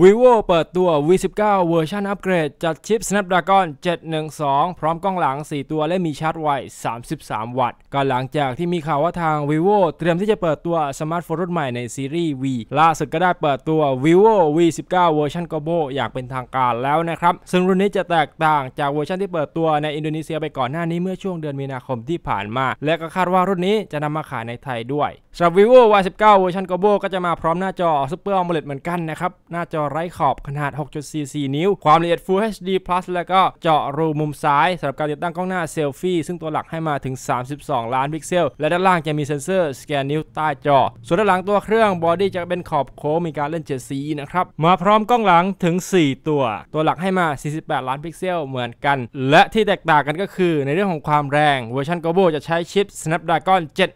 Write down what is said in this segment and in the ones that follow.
vivo เปิดตัว V19 เวอร์ชันอัปเกรดจัดชิป Snapdragon 712 พร้อมกล้องหลัง 4 ตัวและมีชาร์จไว 33 วัตต์ก็หลังจากที่มีข่าวว่าทาง vivo เตรียมที่จะเปิดตัวสมาร์ทโฟนรุ่นใหม่ในซีรีส์ V ล่าสุดก็ได้เปิดตัว vivo V19 เวอร์ชัน Combo อย่างเป็นทางการแล้วนะครับซึ่งรุ่นนี้จะแตกต่างจากเวอร์ชันที่เปิดตัวในอินโดนีเซียไปก่อนหน้านี้เมื่อช่วงเดือนมีนาคมที่ผ่านมาและก็คาดว่ารุ่นนี้จะนำมาขายในไทยด้วยสำหรับ vivo Y19 เวอร์ชัน Combo ก็จะมาพร้อมหน้าจอ Super AMOLED เหมือนกันนะครับหน้าจอไร้ขอบขนาด 6.44 นิ้วความละเอียด Full HD Plus แล้วก็เจาะรูมุมซ้ายสำหรับการติดตั้งกล้องหน้าเซลฟี่ซึ่งตัวหลักให้มาถึง32ล้านพิกเซลและด้านล่างจะมีเซ็นเซอร์สแกนนิ้วใต้จอส่วนด้านหลังตัวเครื่องบอดี้จะเป็นขอบโค้งมีการเล่น7สีนะครับมาพร้อมกล้องหลังถึง4ตัวหลักให้มา48ล้านพิกเซลเหมือนกันและที่แตกต่างกันก็คือในเรื่องของความแรงเวอร์ชัน Combo จะใช้ชิป Snapdragon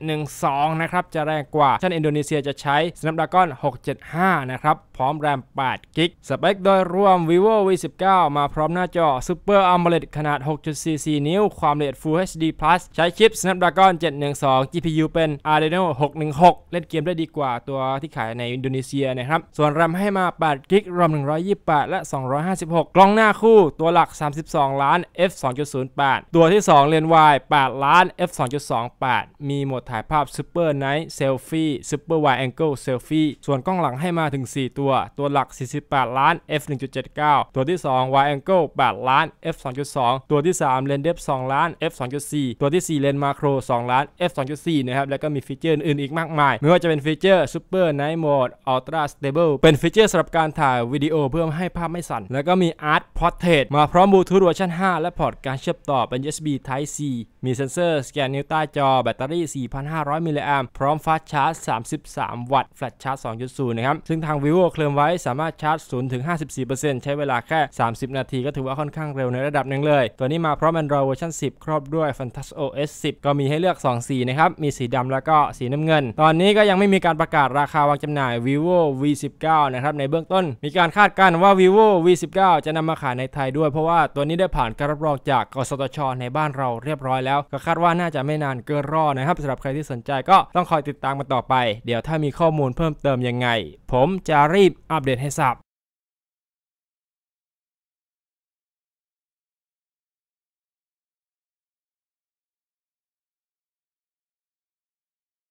712 นะครับจะแรงกว่าเช่นอินโดนีเซียจะใช้ Snapdragon 675 นะครับพร้อมแรม8 กิกสเปคโดยรวม vivo V19 มาพร้อมหน้าจอ Super AMOLED ขนาด 6.44 นิ้วความละเอียด Full HD Plus ใช้ชิป Snapdragon 712 GPU เป็น Adreno 616 เล่นเกมได้ดีกว่าตัวที่ขายในอินโดนีเซียนะครับส่วนแรมให้มา8 กิกรอม128และ256กล้องหน้าคู่ตัวหลัก32ล้าน f 2.08 ตัวที่2เลนส์วาย8ล้าน f 2.28 มีโหมดถ่ายภาพ Super Night Selfie Super Wide Angle Selfie ส่วนกล้องหลังให้มาถึง4ตัวหลัก48ล้าน f 1.79 ตัวที่2 Wide Angle 8ล้าน f 2.2 ตัวที่3เลนส์ Depth 2ล้าน f 2.4 ตัวที่4เลนส์ Macro 2ล้าน f 2.4 นะครับแล้วก็มีฟีเจอร์อื่นอีกมากมายไม่ว่าจะเป็นฟีเจอร์ Super Night Mode Ultra Stable เป็นฟีเจอร์สำหรับการถ่ายวิดีโอเพื่อให้ภาพไม่สั่นแล้วก็มี Art Portrait มาพร้อม Bluetooth เวอร์ชัน 5 และพอร์ตการเชื่อมต่อเป็น USB Type C มีเซ็นเซอร์สแกนนิ้วใต้จอแบตเตอรี่ 4,500 มิลลิแอมป์พร้อมฟาสต์ชาร์จ 33 วัตต์แฟลชชาร์จ 2.0 นะครับซึ่งทาง vivo เคลมไว้สามารถชาร์จ 0-54% ใช้เวลาแค่ 30 นาทีก็ถือว่าค่อนข้างเร็วในระดับหนึ่งเลยตัวนี้มาพร้อม Android เวอร์ชัน 10 ครอบด้วย Fantash OS 10 ก็มีให้เลือก 2 สีนะครับมีสีดำแล้วก็สีน้ำเงินตอนนี้ก็ยังไม่มีการประกาศราคาวางจำหน่าย vivo V19 นะครับในเบื้องต้นมีการคาดการณ์ว่า vivo V19 จะนำมาขายในไทยด้วยเพราะว่าตัวนี้ได้ผ่านการรับรองจากกสทช.ในบ้านเราเรียบร้อยแล้วก็คาดว่าน่าจะไม่นานเกินรอนะครับสำหรับใครที่สนใจก็ต้องคอยติดตามกันต่อไปเดี๋ยวถ้ามีข้อมูลเพิ่มเติมยังไงผมจะรีบอัปเดตให้ทราบ